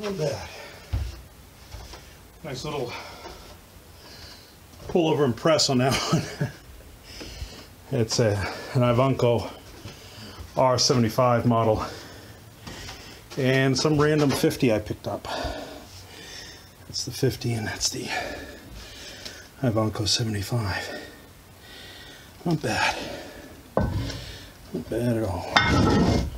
Not bad. Nice little pullover and press on that one. It's an IVANKO R75 model. And some random 50 I picked up. That's the 50 and that's the IVANKO 75. Not bad. Not bad at all.